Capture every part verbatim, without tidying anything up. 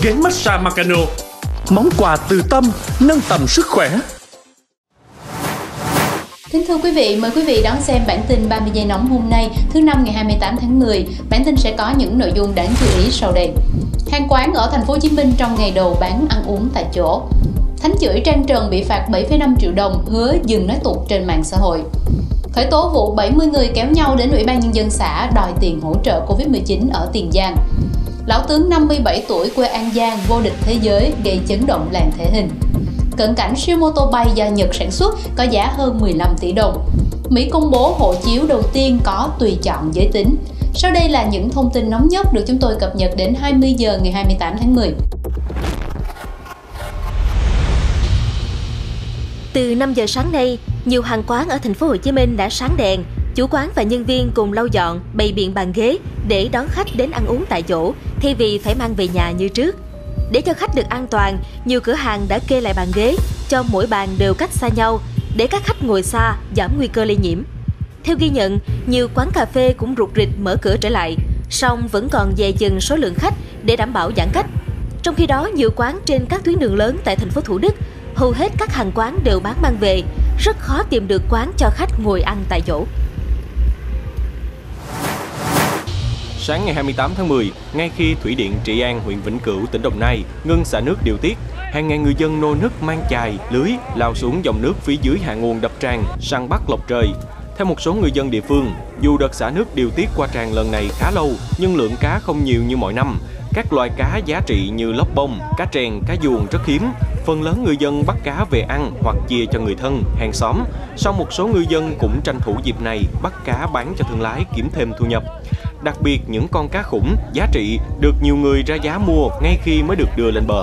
ghế massage Meccano. Món quà từ tâm, nâng tầm sức khỏe. Kính thưa quý vị, mời quý vị đón xem bản tin ba mươi giây nóng hôm nay, thứ năm ngày hai mươi tám tháng mười. Bản tin sẽ có những nội dung đáng chú ý sau đây. Hàng quán ở thành phố Hồ Chí Minh trong ngày đầu bán ăn uống tại chỗ. Thánh chửi Trang Trần bị phạt bảy phẩy năm triệu đồng, hứa dừng nói tục trên mạng xã hội. Khởi tố vụ bảy mươi người kéo nhau đến Ủy ban Nhân dân xã đòi tiền hỗ trợ Covid mười chín ở Tiền Giang. Lão tướng năm mươi bảy tuổi quê An Giang vô địch thế giới gây chấn động làng thể hình. Cận cảnh siêu mô tô bay do Nhật sản xuất có giá hơn mười lăm tỷ đồng. Mỹ công bố hộ chiếu đầu tiên có tùy chọn giới tính. Sau đây là những thông tin nóng nhất được chúng tôi cập nhật đến hai mươi giờ ngày hai mươi tám tháng mười. Từ năm giờ sáng nay, nhiều hàng quán ở thành phố Hồ Chí Minh đã sáng đèn. Chủ quán và nhân viên cùng lau dọn, bày biện bàn ghế để đón khách đến ăn uống tại chỗ thay vì phải mang về nhà như trước. Để cho khách được an toàn, nhiều cửa hàng đã kê lại bàn ghế, cho mỗi bàn đều cách xa nhau để các khách ngồi xa giảm nguy cơ lây nhiễm. Theo ghi nhận, nhiều quán cà phê cũng rục rịch mở cửa trở lại, song vẫn còn dè chừng số lượng khách để đảm bảo giãn cách. Trong khi đó, nhiều quán trên các tuyến đường lớn tại thành phố Thủ Đức, hầu hết các hàng quán đều bán mang về, rất khó tìm được quán cho khách ngồi ăn tại chỗ. Sáng ngày hai mươi tám tháng mười, ngay khi Thủy điện Trị An, huyện Vĩnh Cửu, tỉnh Đồng Nai ngưng xả nước điều tiết, hàng ngàn người dân nô nức mang chài, lưới lao xuống dòng nước phía dưới hạ nguồn đập tràn săn bắt lộc trời. Theo một số người dân địa phương, dù đợt xả nước điều tiết qua tràn lần này khá lâu, nhưng lượng cá không nhiều như mọi năm. Các loài cá giá trị như lóc bông, cá trèn, cá giuồng rất hiếm. Phần lớn người dân bắt cá về ăn hoặc chia cho người thân, hàng xóm. Song một số người dân cũng tranh thủ dịp này bắt cá bán cho thương lái kiếm thêm thu nhập. Đặc biệt những con cá khủng, giá trị được nhiều người ra giá mua ngay khi mới được đưa lên bờ.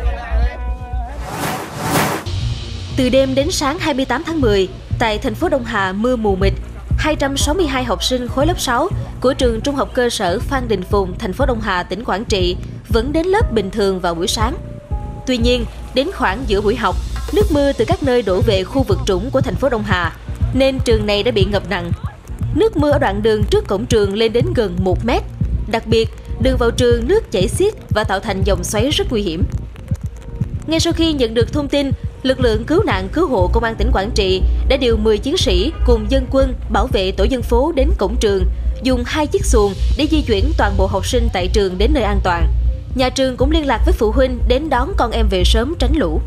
Từ đêm đến sáng hai mươi tám tháng mười, tại thành phố Đông Hà mưa mù mịt, hai trăm sáu mươi hai học sinh khối lớp sáu của trường Trung học cơ sở Phan Đình Phùng, thành phố Đông Hà, tỉnh Quảng Trị vẫn đến lớp bình thường vào buổi sáng. Tuy nhiên, đến khoảng giữa buổi học, nước mưa từ các nơi đổ về khu vực trũng của thành phố Đông Hà, nên trường này đã bị ngập nặng. Nước mưa ở đoạn đường trước cổng trường lên đến gần một mét. Đặc biệt, đường vào trường nước chảy xiết và tạo thành dòng xoáy rất nguy hiểm. Ngay sau khi nhận được thông tin, lực lượng cứu nạn cứu hộ Công an tỉnh Quảng Trị đã điều mười chiến sĩ cùng dân quân bảo vệ tổ dân phố đến cổng trường, dùng hai chiếc xuồng để di chuyển toàn bộ học sinh tại trường đến nơi an toàn. Nhà trường cũng liên lạc với phụ huynh đến đón con em về sớm tránh lũ.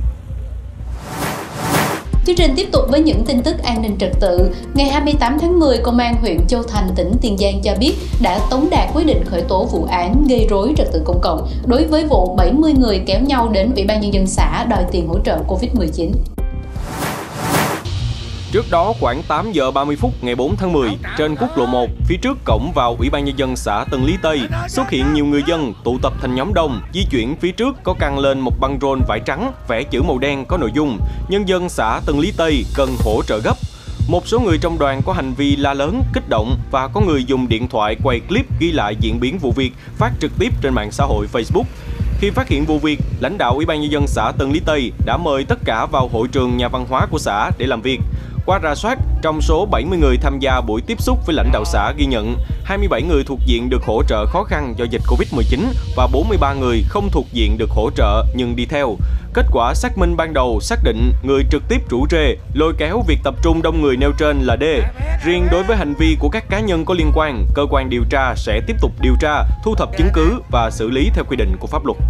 Chương trình tiếp tục với những tin tức an ninh trật tự. Ngày hai mươi tám tháng mười, Công an huyện Châu Thành, tỉnh Tiền Giang cho biết đã tống đạt quyết định khởi tố vụ án gây rối trật tự công cộng đối với vụ bảy mươi người kéo nhau đến Ủy ban Nhân dân xã đòi tiền hỗ trợ Covid mười chín. Trước đó, khoảng tám giờ ba mươi phút ngày bốn tháng mười, trên quốc lộ một, phía trước cổng vào Ủy ban Nhân dân xã Tân Lý Tây, xuất hiện nhiều người dân tụ tập thành nhóm đông, di chuyển phía trước có căng lên một băng rôn vải trắng, vẽ chữ màu đen có nội dung nhân dân xã Tân Lý Tây cần hỗ trợ gấp. Một số người trong đoàn có hành vi la lớn, kích động và có người dùng điện thoại quay clip ghi lại diễn biến vụ việc, phát trực tiếp trên mạng xã hội Facebook. Khi phát hiện vụ việc, lãnh đạo Ủy ban Nhân dân xã Tân Lý Tây đã mời tất cả vào hội trường nhà văn hóa của xã để làm việc. Qua rà soát, trong số bảy mươi người tham gia buổi tiếp xúc với lãnh đạo xã ghi nhận hai mươi bảy người thuộc diện được hỗ trợ khó khăn do dịch Covid mười chín và bốn mươi ba người không thuộc diện được hỗ trợ nhưng đi theo. Kết quả xác minh ban đầu xác định người trực tiếp rủ rê, lôi kéo việc tập trung đông người nêu trên là D. Riêng đối với hành vi của các cá nhân có liên quan, cơ quan điều tra sẽ tiếp tục điều tra, thu thập chứng cứ và xử lý theo quy định của pháp luật.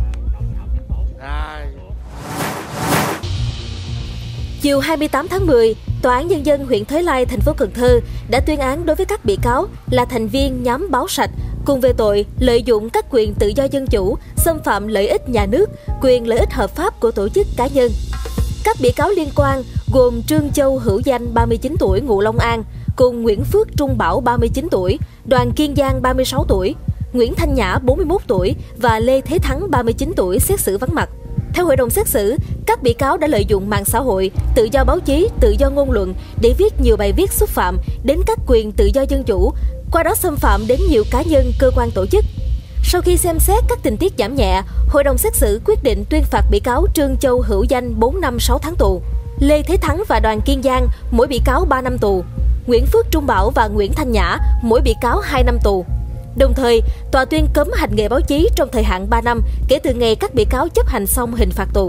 Chiều hai mươi tám tháng mười, Tòa án Nhân dân huyện Thới Lai, thành phố Cần Thơ đã tuyên án đối với các bị cáo là thành viên nhóm Báo Sạch cùng về tội lợi dụng các quyền tự do dân chủ, xâm phạm lợi ích nhà nước, quyền lợi ích hợp pháp của tổ chức cá nhân. Các bị cáo liên quan gồm Trương Châu Hữu Danh, ba mươi chín tuổi, ngụ Long An, cùng Nguyễn Phước Trung Bảo, ba mươi chín tuổi, Đoàn Kiên Giang, ba mươi sáu tuổi, Nguyễn Thanh Nhã, bốn mươi mốt tuổi và Lê Thế Thắng, ba mươi chín tuổi xét xử vắng mặt. Theo hội đồng xét xử, các bị cáo đã lợi dụng mạng xã hội, tự do báo chí, tự do ngôn luận để viết nhiều bài viết xúc phạm đến các quyền tự do dân chủ, qua đó xâm phạm đến nhiều cá nhân, cơ quan tổ chức. Sau khi xem xét các tình tiết giảm nhẹ, hội đồng xét xử quyết định tuyên phạt bị cáo Trương Châu Hữu Danh bốn năm sáu tháng tù, Lê Thế Thắng và Đoàn Kiên Giang mỗi bị cáo ba năm tù, Nguyễn Phước Trung Bảo và Nguyễn Thanh Nhã mỗi bị cáo hai năm tù. Đồng thời, tòa tuyên cấm hành nghề báo chí trong thời hạn ba năm kể từ ngày các bị cáo chấp hành xong hình phạt tù.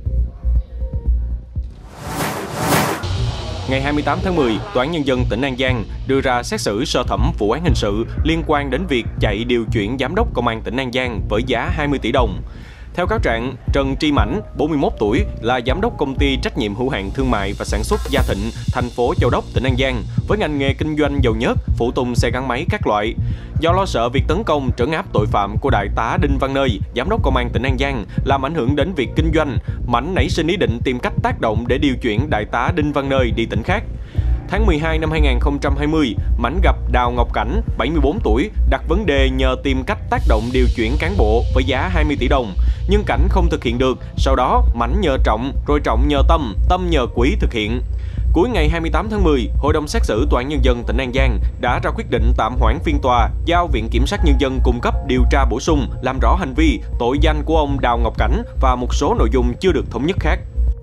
Ngày hai mươi tám tháng mười, Tòa án Nhân dân tỉnh An Giang đưa ra xét xử sơ thẩm vụ án hình sự liên quan đến việc chạy điều chuyển giám đốc công an tỉnh An Giang với giá hai mươi tỷ đồng. Theo cáo trạng, Trần Tri Mãnh, bốn mươi mốt tuổi, là giám đốc công ty trách nhiệm hữu hạn thương mại và sản xuất Gia Thịnh, thành phố Châu Đốc, tỉnh An Giang, với ngành nghề kinh doanh dầu nhớt, phụ tùng xe gắn máy các loại. Do lo sợ việc tấn công trấn áp tội phạm của đại tá Đinh Văn Nơi, giám đốc công an tỉnh An Giang, làm ảnh hưởng đến việc kinh doanh, Mãnh nảy sinh ý định tìm cách tác động để điều chuyển đại tá Đinh Văn Nơi đi tỉnh khác. Tháng mười hai năm hai nghìn không trăm hai mươi, Mãnh gặp Đào Ngọc Cảnh, bảy mươi bốn tuổi, đặt vấn đề nhờ tìm cách tác động điều chuyển cán bộ với giá hai mươi tỷ đồng. Nhưng Cảnh không thực hiện được, sau đó Mãnh nhờ Trọng, rồi Trọng nhờ Tâm, Tâm nhờ Quý thực hiện. Cuối ngày hai mươi tám tháng mười, Hội đồng xét xử Tòa án Nhân dân tỉnh An Giang đã ra quyết định tạm hoãn phiên tòa, giao Viện Kiểm sát Nhân dân cung cấp điều tra bổ sung, làm rõ hành vi, tội danh của ông Đào Ngọc Cảnh và một số nội dung chưa được thống nhất khác.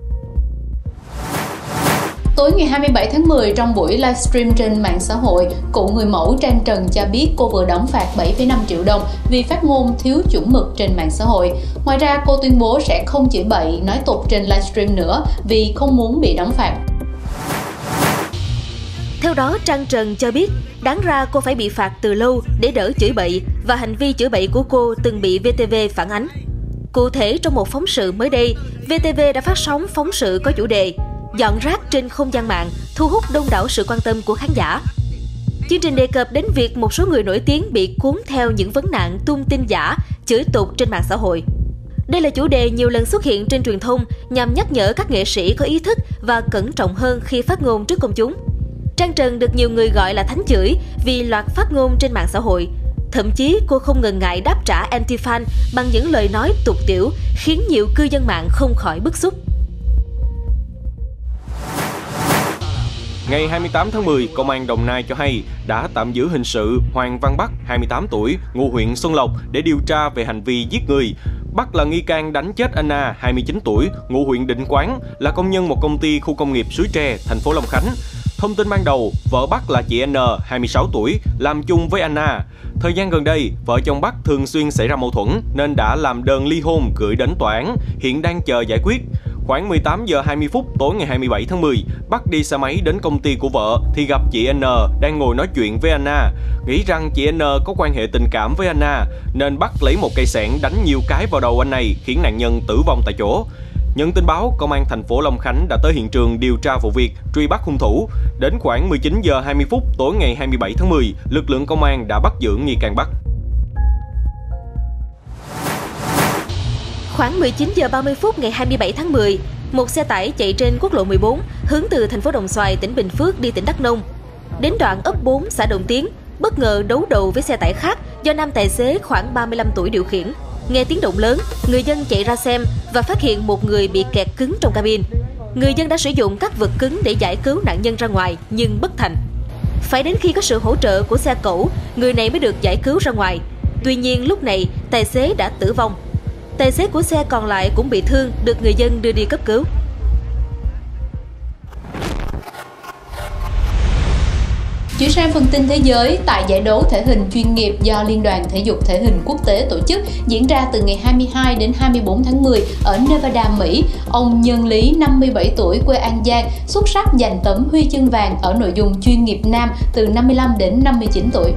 Tối ngày hai mươi bảy tháng mười, trong buổi livestream trên mạng xã hội, cựu người mẫu Trang Trần cho biết cô vừa đóng phạt bảy phẩy năm triệu đồng vì phát ngôn thiếu chuẩn mực trên mạng xã hội. Ngoài ra, cô tuyên bố sẽ không chửi bậy, nói tục trên livestream nữa vì không muốn bị đóng phạt. Theo đó, Trang Trần cho biết, đáng ra cô phải bị phạt từ lâu để đỡ chửi bậy và hành vi chửi bậy của cô từng bị vê tê vê phản ánh. Cụ thể, trong một phóng sự mới đây, vê tê vê đã phát sóng phóng sự có chủ đề Dọn rác trên không gian mạng, thu hút đông đảo sự quan tâm của khán giả. Chương trình đề cập đến việc một số người nổi tiếng bị cuốn theo những vấn nạn tung tin giả, chửi tục trên mạng xã hội. Đây là chủ đề nhiều lần xuất hiện trên truyền thông nhằm nhắc nhở các nghệ sĩ có ý thức và cẩn trọng hơn khi phát ngôn trước công chúng. Trang Trần được nhiều người gọi là thánh chửi vì loạt phát ngôn trên mạng xã hội. Thậm chí cô không ngần ngại đáp trả anti-fan bằng những lời nói tục tĩu, khiến nhiều cư dân mạng không khỏi bức xúc. Ngày hai mươi tám tháng mười, Công an Đồng Nai cho hay đã tạm giữ hình sự Hoàng Văn Bắc, hai mươi tám tuổi, ngụ huyện Xuân Lộc để điều tra về hành vi giết người. Bắc là nghi can đánh chết Anna, hai mươi chín tuổi, ngụ huyện Định Quán, là công nhân một công ty khu công nghiệp Suối Tre, thành phố Long Khánh. Thông tin ban đầu, vợ Bắc là chị N, hai mươi sáu tuổi, làm chung với Anna. Thời gian gần đây, vợ chồng Bắc thường xuyên xảy ra mâu thuẫn nên đã làm đơn ly hôn gửi đến tòa án, hiện đang chờ giải quyết. Khoảng mười tám giờ hai mươi phút tối ngày hai mươi bảy tháng mười, Bắc đi xe máy đến công ty của vợ thì gặp chị N đang ngồi nói chuyện với Anna. Nghĩ rằng chị N có quan hệ tình cảm với Anna nên Bắc lấy một cây xẻng đánh nhiều cái vào đầu anh này, khiến nạn nhân tử vong tại chỗ. Nhận tin báo, Công an thành phố Long Khánh đã tới hiện trường điều tra vụ việc, truy bắt hung thủ. Đến khoảng mười chín giờ hai mươi phút tối ngày hai mươi bảy tháng mười, lực lượng công an đã bắt giữ nghi can Bắc. Khoảng mười chín giờ ba mươi phút ngày hai mươi bảy tháng mười, một xe tải chạy trên quốc lộ mười bốn hướng từ thành phố Đồng Xoài, tỉnh Bình Phước đi tỉnh Đắk Nông. Đến đoạn ấp bốn, xã Đồng Tiến, bất ngờ đấu đầu với xe tải khác do nam tài xế khoảng ba mươi lăm tuổi điều khiển. Nghe tiếng động lớn, người dân chạy ra xem và phát hiện một người bị kẹt cứng trong cabin. Người dân đã sử dụng các vật cứng để giải cứu nạn nhân ra ngoài nhưng bất thành. Phải đến khi có sự hỗ trợ của xe cẩu, người này mới được giải cứu ra ngoài. Tuy nhiên lúc này, tài xế đã tử vong. Tài xế của xe còn lại cũng bị thương, được người dân đưa đi cấp cứu. Chuyển sang phần tin thế giới, tại giải đấu thể hình chuyên nghiệp do Liên đoàn Thể dục Thể hình Quốc tế tổ chức diễn ra từ ngày hai mươi hai đến hai mươi bốn tháng mười ở Nevada, Mỹ, ông Nhân Lý, năm mươi bảy tuổi, quê An Giang, xuất sắc giành tấm huy chương vàng ở nội dung chuyên nghiệp nam từ năm mươi lăm đến năm mươi chín tuổi.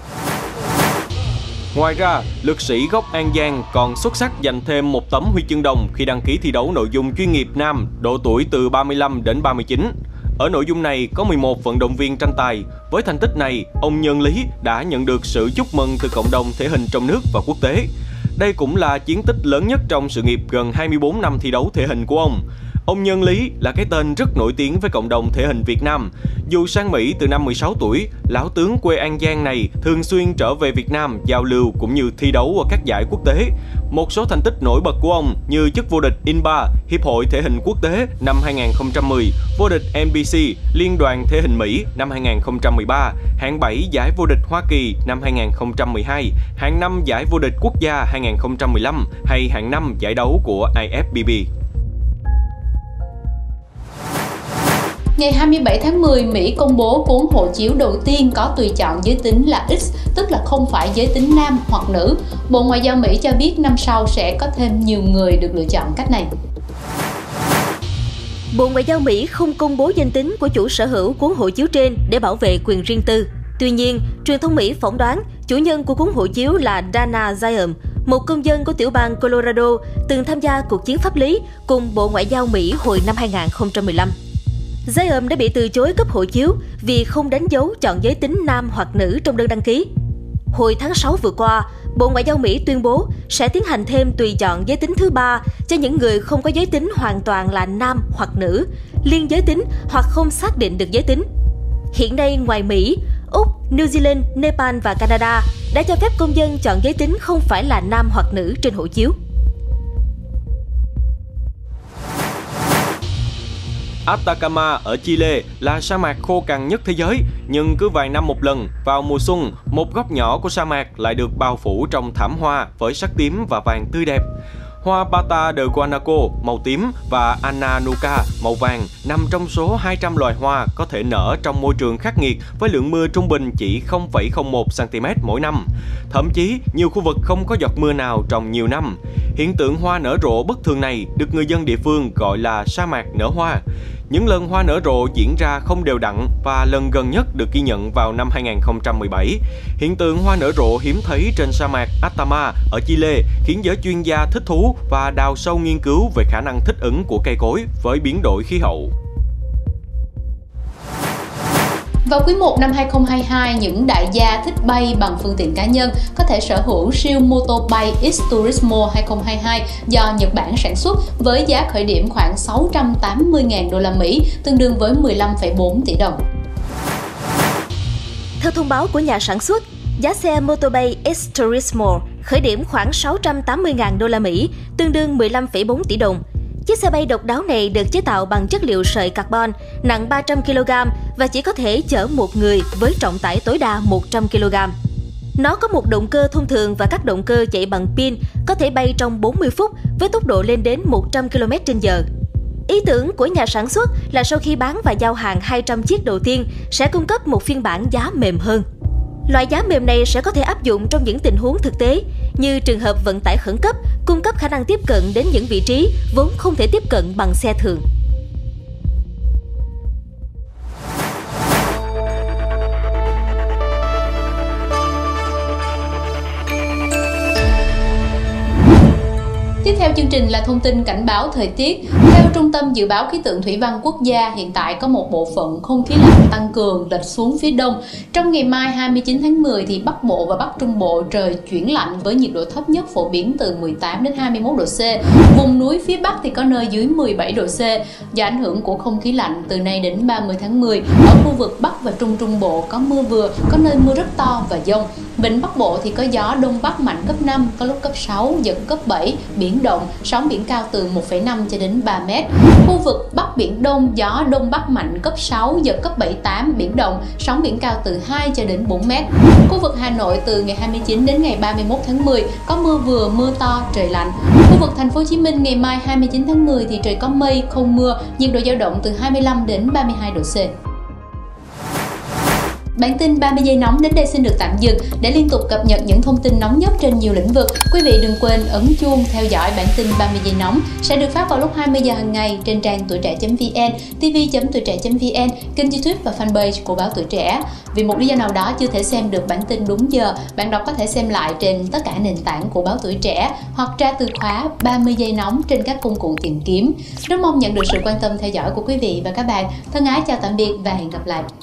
Ngoài ra, lực sĩ gốc An Giang còn xuất sắc giành thêm một tấm huy chương đồng khi đăng ký thi đấu nội dung chuyên nghiệp nam, độ tuổi từ ba mươi lăm đến ba mươi chín. Ở nội dung này có mười một vận động viên tranh tài. Với thành tích này, ông Nhân Lý đã nhận được sự chúc mừng từ cộng đồng thể hình trong nước và quốc tế. Đây cũng là chiến tích lớn nhất trong sự nghiệp gần hai mươi bốn năm thi đấu thể hình của ông. Ông Nhân Lý là cái tên rất nổi tiếng với cộng đồng thể hình Việt Nam. Dù sang Mỹ từ năm mười sáu tuổi, lão tướng quê An Giang này thường xuyên trở về Việt Nam giao lưu cũng như thi đấu ở các giải quốc tế. Một số thành tích nổi bật của ông như chức vô địch i en ba, Hiệp hội Thể hình Quốc tế năm hai nghìn không trăm mười, vô địch en bê xê, Liên đoàn Thể hình Mỹ năm hai nghìn không trăm mười ba, hạng bảy giải vô địch Hoa Kỳ năm hai nghìn không trăm mười hai, hạng năm giải vô địch quốc gia hai nghìn không trăm mười lăm hay hạng năm giải đấu của i ép bê bê. Ngày hai mươi bảy tháng mười, Mỹ công bố cuốn hộ chiếu đầu tiên có tùy chọn giới tính là X, tức là không phải giới tính nam hoặc nữ. Bộ Ngoại giao Mỹ cho biết năm sau sẽ có thêm nhiều người được lựa chọn cách này. Bộ Ngoại giao Mỹ không công bố danh tính của chủ sở hữu cuốn hộ chiếu trên để bảo vệ quyền riêng tư. Tuy nhiên, truyền thông Mỹ phỏng đoán chủ nhân của cuốn hộ chiếu là Dana Zium, một công dân của tiểu bang Colorado từng tham gia cuộc chiến pháp lý cùng Bộ Ngoại giao Mỹ hồi năm hai nghìn không trăm mười lăm. Zium đã bị từ chối cấp hộ chiếu vì không đánh dấu chọn giới tính nam hoặc nữ trong đơn đăng ký. Hồi tháng sáu vừa qua, Bộ Ngoại giao Mỹ tuyên bố sẽ tiến hành thêm tùy chọn giới tính thứ ba cho những người không có giới tính hoàn toàn là nam hoặc nữ, liên giới tính hoặc không xác định được giới tính. Hiện nay, ngoài Mỹ, Úc, New Zealand, Nepal và Canada đã cho phép công dân chọn giới tính không phải là nam hoặc nữ trên hộ chiếu. Atacama ở Chile là sa mạc khô cằn nhất thế giới, nhưng cứ vài năm một lần, vào mùa xuân, một góc nhỏ của sa mạc lại được bao phủ trong thảm hoa với sắc tím và vàng tươi đẹp. Hoa Bata de Guanaco màu tím và Ananuka màu vàng nằm trong số hai trăm loài hoa có thể nở trong môi trường khắc nghiệt với lượng mưa trung bình chỉ không phẩy không một xăng ti mét mỗi năm. Thậm chí, nhiều khu vực không có giọt mưa nào trong nhiều năm. Hiện tượng hoa nở rộ bất thường này được người dân địa phương gọi là sa mạc nở hoa. Những lần hoa nở rộ diễn ra không đều đặn và lần gần nhất được ghi nhận vào năm hai nghìn không trăm mười bảy. Hiện tượng hoa nở rộ hiếm thấy trên sa mạc Atacama ở Chile khiến giới chuyên gia thích thú và đào sâu nghiên cứu về khả năng thích ứng của cây cối với biến đổi khí hậu. Vào quý một năm hai nghìn không trăm hai mươi hai, những đại gia thích bay bằng phương tiện cá nhân có thể sở hữu siêu mô tô bay X Turismo hai không hai hai do Nhật Bản sản xuất với giá khởi điểm khoảng sáu trăm tám mươi nghìn đô la Mỹ, tương đương với mười lăm phẩy bốn tỷ đồng. Theo thông báo của nhà sản xuất, giá xe Motobay X Turismo khởi điểm khoảng sáu trăm tám mươi nghìn đô la Mỹ, tương đương mười lăm phẩy bốn tỷ đồng. Chiếc xe bay độc đáo này được chế tạo bằng chất liệu sợi carbon, nặng ba trăm ki lô gam và chỉ có thể chở một người với trọng tải tối đa một trăm ki lô gam. Nó có một động cơ thông thường và các động cơ chạy bằng pin, có thể bay trong bốn mươi phút với tốc độ lên đến một trăm ki lô mét trên giờ. Ý tưởng của nhà sản xuất là sau khi bán và giao hàng hai trăm chiếc đầu tiên sẽ cung cấp một phiên bản giá mềm hơn. Loại giá mềm này sẽ có thể áp dụng trong những tình huống thực tế, như trường hợp vận tải khẩn cấp, cung cấp khả năng tiếp cận đến những vị trí vốn không thể tiếp cận bằng xe thường. Tiếp theo chương trình là thông tin cảnh báo thời tiết. Theo Trung tâm Dự báo Khí tượng Thủy văn Quốc gia, hiện tại có một bộ phận không khí lạnh tăng cường lệch xuống phía đông. Trong ngày mai hai mươi chín tháng mười thì Bắc Bộ và Bắc Trung Bộ trời chuyển lạnh với nhiệt độ thấp nhất phổ biến từ mười tám đến hai mươi mốt độ C. Vùng núi phía Bắc thì có nơi dưới mười bảy độ C. Do ảnh hưởng của không khí lạnh, từ nay đến ba mươi tháng mười, ở khu vực Bắc và Trung Trung Bộ có mưa vừa, có nơi mưa rất to và dông. Vịnh Bắc Bộ thì có gió Đông Bắc mạnh cấp năm, có lúc cấp sáu, giật cấp bảy, biển động, sóng biển cao từ một phẩy năm cho đến ba mét. Khu vực Bắc Biển Đông gió Đông Bắc mạnh cấp sáu, giật cấp bảy tám, biển động, sóng biển cao từ hai cho đến bốn mét. Khu vực Hà Nội từ ngày hai mươi chín đến ngày ba mươi mốt tháng mười có mưa vừa, mưa to, trời lạnh. Khu vực Thành phố Hồ Chí Minh ngày mai hai mươi chín tháng mười thì trời có mây, không mưa, nhiệt độ dao động từ hai mươi lăm đến ba mươi hai độ C. Bản tin ba mươi giây nóng đến đây xin được tạm dừng. Để liên tục cập nhật những thông tin nóng nhất trên nhiều lĩnh vực, quý vị đừng quên ấn chuông theo dõi bản tin ba mươi giây nóng sẽ được phát vào lúc hai mươi giờ hàng ngày trên trang tuổi trẻ chấm vn, tv chấm tuổi trẻ chấm vn, kênh YouTube và fanpage của báo Tuổi Trẻ. Vì một lý do nào đó chưa thể xem được bản tin đúng giờ, bạn đọc có thể xem lại trên tất cả nền tảng của báo Tuổi Trẻ hoặc tra từ khóa ba mươi giây nóng trên các công cụ tìm kiếm. Rất mong nhận được sự quan tâm theo dõi của quý vị và các bạn. Thân ái chào tạm biệt và hẹn gặp lại.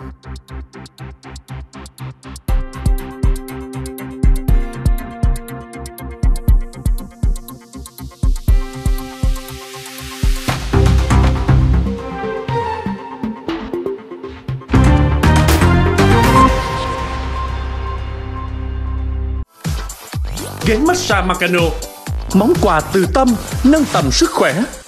Ghế massage Meccano, món quà từ tâm nâng tầm sức khỏe.